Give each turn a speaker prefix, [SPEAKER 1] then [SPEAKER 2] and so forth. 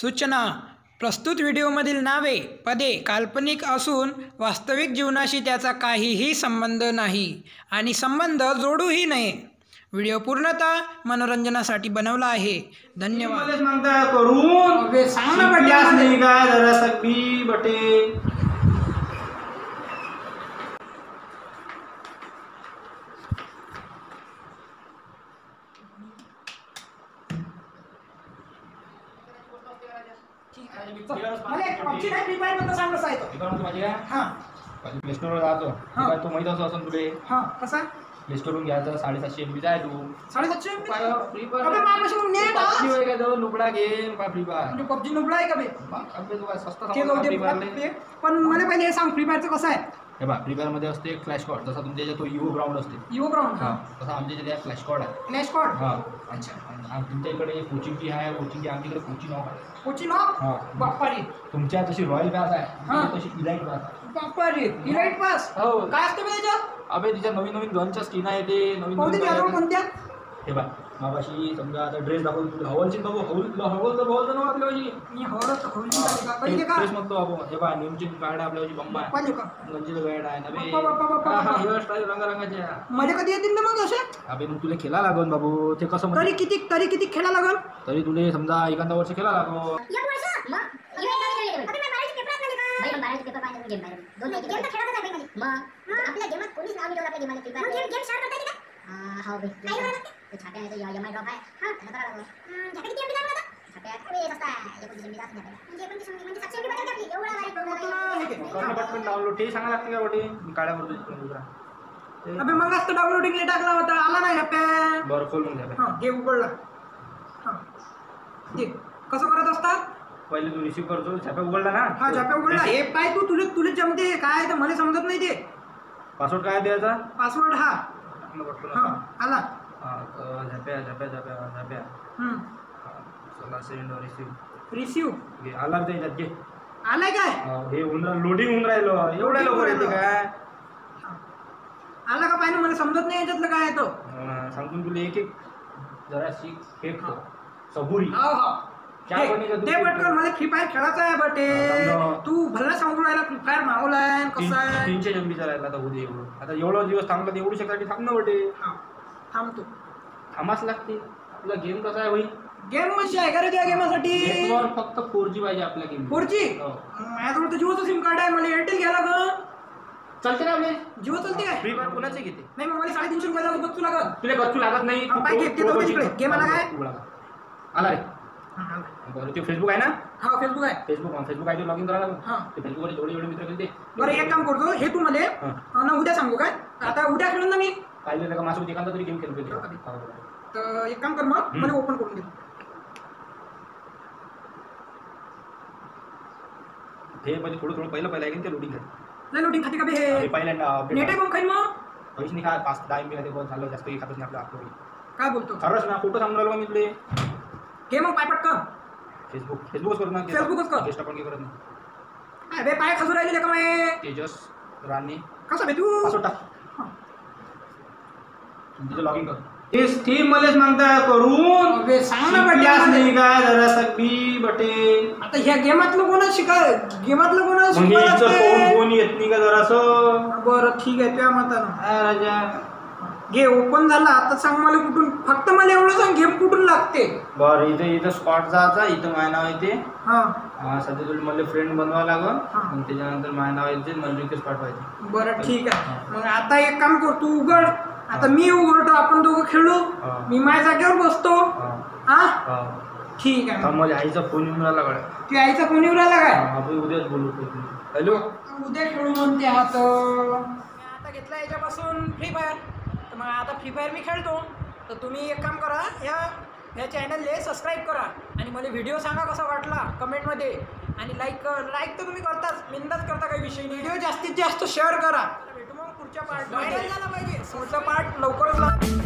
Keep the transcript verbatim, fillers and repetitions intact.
[SPEAKER 1] सूचना प्रस्तुत व्हिडिओमधील नावे पदे काल्पनिक असून वास्तविक जीवनाशी त्याचा काहीही संबंध नाही आणि संबंध जोडूही नये। व्हिडिओ पूर्णतः मनोरंजनासाठी बनवला आहे। धन्यवाद।
[SPEAKER 2] मलेच मागता करून
[SPEAKER 1] अबे सांग ना बटे
[SPEAKER 2] नाही का जरा सकबी बटे प्ले स्टोरवर जातो तो माहित असं असं तुले
[SPEAKER 1] कसा
[SPEAKER 2] प्ले स्टोरवरून घ्यायचं साडेसातशे एम बी जाय तू
[SPEAKER 1] साडेसातशे
[SPEAKER 2] फ्री फायर जाऊ लुबडा गेम का फ्री फायर
[SPEAKER 1] पबजी नुबडा आहे का बे
[SPEAKER 2] अबे तू काय स्वस्त
[SPEAKER 1] ते जाऊ दे पण मला पहिले हे सांग फ्री फायरचं कसं आहे।
[SPEAKER 2] हे बा फ्री फायर मध्ये असते एक फ्लॅश कॉर्ड जसा तुमच्या इथे तो इवो ग्राउंड असते
[SPEAKER 1] इवो ग्राउंड
[SPEAKER 2] हा तसा आमच्या इथे फ्लॅश कॉर्ड आहे
[SPEAKER 1] फ्लॅश कॉर्ड
[SPEAKER 2] हा अच्छा तुमच्या इकडे कोचिंगची आहे कोचिंगची आमच्या इकडे कोचिंग ऑफ आहे
[SPEAKER 1] कोचिंग ऑफ
[SPEAKER 2] हा
[SPEAKER 1] बापारी
[SPEAKER 2] तुमच्या जशी रॉयल पास आहे तशी इलाइट पास आहे
[SPEAKER 1] बापारी इलाइट पास
[SPEAKER 2] हो
[SPEAKER 1] काय असतं बे त्याच्यात
[SPEAKER 2] अबे तिच्या नवीन नवीन गनच्या स्किन आहे ते नवीन
[SPEAKER 1] कोणत्या कोणत्या
[SPEAKER 2] हे बा मापाशी समजा आता ड्रेस दाखवून तुला हवलची बाबू हवल तुला हवल तर हवल तर ना आपल्याशी
[SPEAKER 1] मी हवल तर हवल का पहिले का
[SPEAKER 2] ड्रेस म्हणतो आपण हे बा नेमची कार्ड आपल्याशी बंबा आहे
[SPEAKER 1] पाहिजे का
[SPEAKER 2] गंजीचं गाड आहे नवे
[SPEAKER 1] बाप्पा, बाप्पा, बाप्पा, बाप्पा.
[SPEAKER 2] हेअर स्टाईल रंगारंगाचे आहे
[SPEAKER 1] मध्ये कधी येतील ना मग असे
[SPEAKER 2] अबे मग तुला खेळा लागल बाबू ते कसं
[SPEAKER 1] तरी किती तरी किती खेळा लागल
[SPEAKER 2] तरी तुला समजा एखादा वर्ष खेळा लागल
[SPEAKER 3] एक वर्ष मग अबे मी बारावीचे पेपर असले का भाई बारावीचे पेपर पाहिजे गेम बाहेर दोन गेम तर खेळतच आहे भाई मग आपल्या गेमात कोणीच नाव नाही आपल्या गेमाला पेपर गेम गेम स्टार्ट करता येते का हा भाई ते छाप्या आहे तो एम आय ड्रॉप आहे हां त्याला लागलो छाप्या किती एमबी लागला छाप्या अरे सस्ता आहे एकोणतीस एमबी जात नाही म्हणजे एकोणतीस एमबी म्हणजे सातशे एमबी बचत आपली एवढा वाईट
[SPEAKER 2] करणं पटकन डाउनलोड ते सांगा लागते का बटे मी काळ्यावर दुसरा
[SPEAKER 1] अबे मग असतं डाउनलोडिंग ले टाकला होता आला नाही हॅप्या
[SPEAKER 2] बरं खोल मग
[SPEAKER 1] हां गेम उघडला हां ते कसं करत असतात
[SPEAKER 2] पहिले तू रिसीव करतो छाप्या उघडला ना
[SPEAKER 1] हा छाप्या उघडला हे पाय तू तुले तुले जमते काय तर मला समजत नाही ते
[SPEAKER 2] पासवर्ड काय द्यायचा
[SPEAKER 1] पासवर्ड हा हां आला
[SPEAKER 2] झप्या झप्या झप्या झप्या
[SPEAKER 1] हम्म
[SPEAKER 2] चला सेंड रिसीव
[SPEAKER 1] रिसीव
[SPEAKER 2] आला ते याच्यात घे
[SPEAKER 1] आलाय काय
[SPEAKER 2] हे लोडिंग होऊन राहिलं एवढ्या लवकर येते काय
[SPEAKER 1] आला का पाहिजे मला समजत नाही याच्यातलं काय आहे तो
[SPEAKER 2] सांगून तुला एक एक जरा शिक फेक सबुरी
[SPEAKER 1] हो हो ते पटकन मला फ्री फायर खेळायचं आहे बटे तू भल्ला सांगू राहिला फ्री फायर माहोल आहे कसं आहे
[SPEAKER 2] तीनशे एमबीचा राहिला आता उद्या एवढं आता एवढं दिवस थांबला तर एवढी शकसाठी थांब ना बटे
[SPEAKER 1] थांबतो
[SPEAKER 2] थांबाच लागते आपला गेम कसा आहे भाई
[SPEAKER 1] गेम मशी आहे का रे त्या गेमासाठी
[SPEAKER 2] फक्त फोर जी पाहिजे आपल्या गेम
[SPEAKER 1] फोर जी माझ्याजवळ तर जिओचं सिम कार्ड आहे मला एअरटेल घ्यायला ग
[SPEAKER 2] चालते ना आपले
[SPEAKER 1] जिओ चालते काय
[SPEAKER 2] फ्री फायर कोणाचे घेते
[SPEAKER 1] नाही मग मला साडेतीनशे रुपयाला बच्चू लागत
[SPEAKER 2] तुला बच्चू लागत नाही
[SPEAKER 1] गेम आला काय
[SPEAKER 2] आला रे बरं ते फेसबुक आहे ना
[SPEAKER 1] हा फेसबुक आहे
[SPEAKER 2] फेसबुक फेसबुक आहे लॉग इन करायला
[SPEAKER 1] हां
[SPEAKER 2] ते फेसबुकवर जेवढे जेवढे मित्र केले ते
[SPEAKER 1] बरं एक काम करतो हे तू मला ना उद्या सांगू काय आता उद्या खेळून ना मी
[SPEAKER 2] पाहिजे का माझ्यासोबत एखादा तरी गेम खेळतो
[SPEAKER 1] तर एक काम कर मग मला ओपन करून दे
[SPEAKER 2] हे म्हणजे थोडं थोडं पहिलं पहिलं आहे की ते लोडिंग खाते
[SPEAKER 1] नाही लोडिंग खाते का बे हे
[SPEAKER 2] पहिल्यांदा
[SPEAKER 1] नेट आहे मग खाईन मग
[SPEAKER 2] पैसे नाही खा पाच दहा एम बी खाते झालं जास्त काही खातच नाही आपल्या आपलं
[SPEAKER 1] काय बोलतो
[SPEAKER 2] खरंच ना फोटो सांगून राहिलो मी तुले
[SPEAKER 1] घे मग पाय पटकन
[SPEAKER 2] फेसबुक फेसबुकच करू ना
[SPEAKER 1] फेसबुकच कर
[SPEAKER 2] गेस्ट आपण काही करत नाही
[SPEAKER 1] अरे पाय खजूर राहिले का माय
[SPEAKER 2] तेजस राणी
[SPEAKER 1] कसं बे तू
[SPEAKER 2] पासवर्ड टाक तिथे लॉग इन कर तेच ती मलेच मागता करून
[SPEAKER 1] अबे सांग ना बटे
[SPEAKER 2] नाही का जरा सकबी बटे
[SPEAKER 1] आता ह्या गेमातलं कोणा शिका गेमातलं कोणा
[SPEAKER 2] शिकायचं फोन फोन येत नाही का जरासं
[SPEAKER 1] बरं ठीक आहे त्या मतानं
[SPEAKER 2] राजा
[SPEAKER 1] घे ओपन झाला आता सांग मला कुठून फक्त मला एवढं सांग गेम कुठून लागते
[SPEAKER 2] बरं इथं इथं स्पॉट जायचा इथं माझं नाव येते
[SPEAKER 1] हां
[SPEAKER 2] सध्या तुला मला फ्रेंड बनवावं लागल मग त्याच्यानंतर माझं नाव येते मला इथे स्पॉट व्हायचे
[SPEAKER 1] बरं ठीक आहे मग आता एक काम कर तू उघड आता मी उघडतो आपण दोघं खेळू मी माझ्या जागेवर बसतो हा ठीक आहे
[SPEAKER 2] माझ्या आईचा फोन येऊन राहिला गड्या
[SPEAKER 1] ती आईचा फोन येऊन राहिला काय
[SPEAKER 2] आपण उद्याच बोलू हॅलो
[SPEAKER 1] उद्या खेळू म्हणते हात आता घेतला याच्यापासून फ्री फायर तर मग आता फ्री फायर मी खेळतो तर तुम्ही एक काम करा ह्या ह्या चॅनलले सबस्क्राईब करा आणि मला व्हिडिओ सांगा कसा वाटला कमेंटमध्ये आणि लाईक लाईक तर तुम्ही करताच बिंदाच करता काही विषय नाही व्हिडिओ जास्तीत जास्त शेअर करा भेटू मग पुढच्या पार्ट झाला पाहिजे पुढचा पार्ट लवकरच